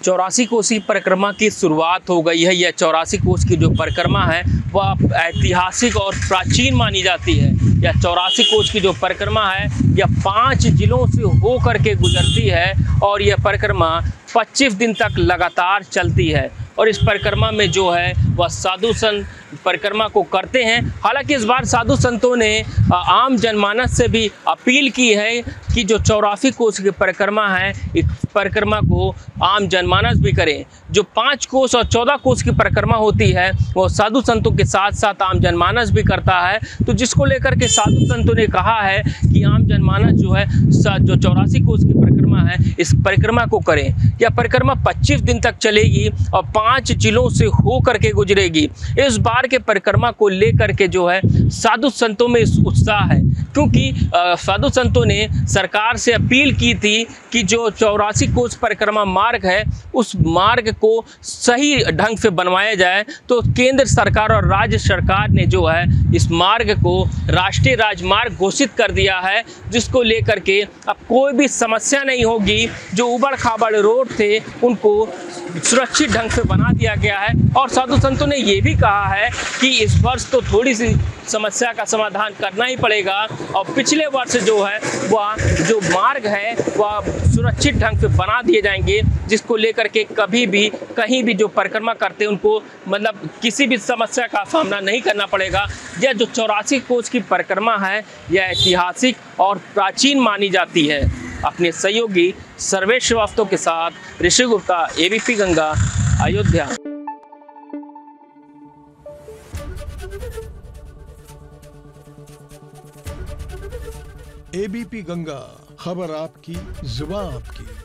84 कोसी परिक्रमा की शुरुआत हो गई है। यह 84 कोस की जो परिक्रमा है वह ऐतिहासिक और प्राचीन मानी जाती है। यह 84 कोस की जो परिक्रमा है यह 5 जिलों से हो करके गुजरती है और यह परिक्रमा 25 दिन तक लगातार चलती है। और इस परिक्रमा में जो है वह साधु संत परिक्रमा को करते हैं। हालांकि इस बार साधु संतों ने आम जनमानस से भी अपील की है कि जो 84 कोस की परिक्रमा है इस परिक्रमा को आम जनमानस भी करें। जो 5 कोस और 14 कोस की परिक्रमा होती है वो साधु संतों के साथ साथ आम जनमानस भी करता है। तो जिसको लेकर के साधु संतों ने कहा है कि आम जनमानस जो है जो 84 कोस की परिक्रमा है इस परिक्रमा को करें। यह परिक्रमा 25 दिन तक चलेगी और 5 जिलों से हो करके गुजरेगी। इस बार के परिक्रमा को लेकर के जो है साधु संतों में उत्साह है, क्योंकि साधु संतों ने सरकार से अपील की थी कि जो 84 कोस परिक्रमा मार्ग है उस मार्ग को सही ढंग से बनवाया जाए। तो केंद्र सरकार और राज्य सरकार ने जो है इस मार्ग को राष्ट्रीय राजमार्ग घोषित कर दिया है, जिसको लेकर के अब कोई भी समस्या नहीं होगी। जो उबड़ खाबड़ रोड थे उनको सुरक्षित ढंग से बना दिया गया है। और साधु संतों ने ये भी कहा है कि इस वर्ष तो थोड़ी सी समस्या का समाधान करना ही पड़ेगा और पिछले वर्ष जो है वह जो मार्ग है वह सुरक्षित ढंग से बना दिए जाएंगे, जिसको लेकर के कभी भी कहीं भी जो परिक्रमा करते हैं उनको मतलब किसी भी समस्या का सामना नहीं करना पड़ेगा। यह जो 84 कोस की परिक्रमा है यह ऐतिहासिक और प्राचीन मानी जाती है। अपने सहयोगी सर्वेश श्रीवास्तव के साथ ऋषि गुप्ता, एबीपी गंगा, अयोध्या। एबीपी गंगा, खबर आपकी, जुबान आपकी।